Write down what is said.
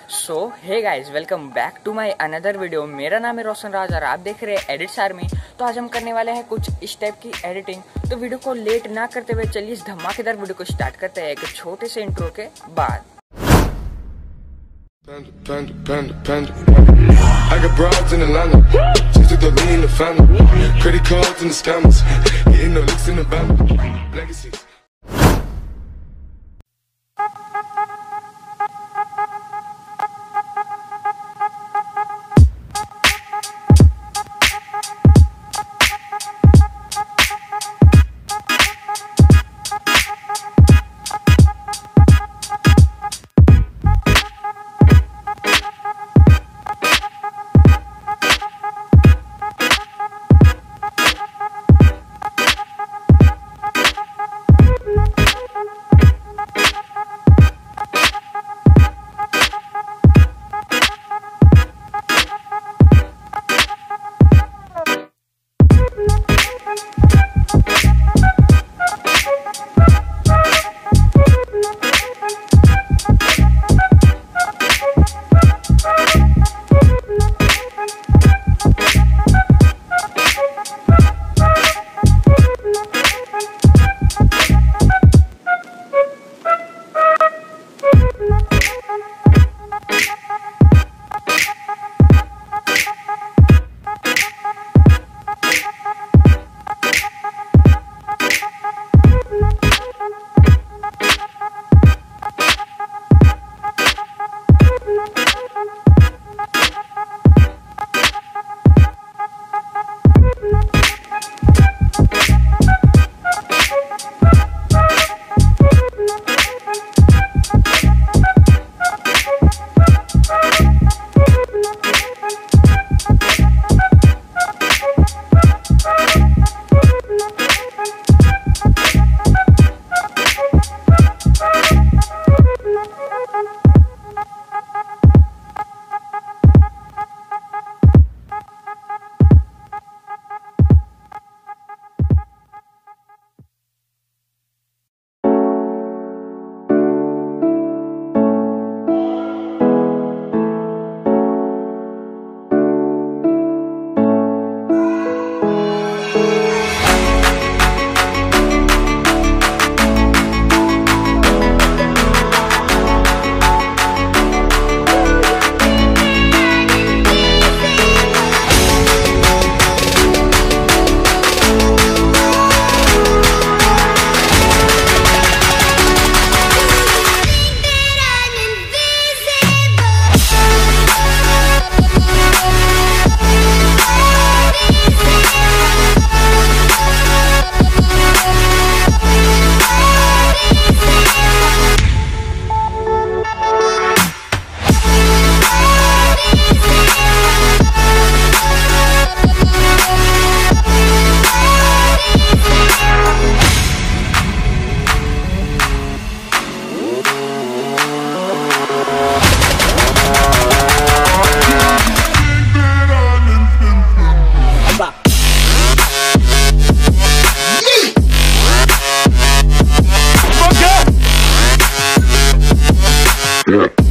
So hey guys, welcome back to my another video. मेरा नाम है रोशन राज और आप देख रहे हैं एडिट्स आर्मी। तो आज हम करने वाले हैं कुछ इस टाइप की एडिटिंग। तो वीडियो को लेट ना करते हुए चलिए इस धमाकेदार वीडियो को स्टार्ट करते हैं एक छोटे से इंट्रो के बाद। I got broads in Atlanta, just took the lean in the family, credit cards and the scammers, getting no licks in the band, legacies. Yeah.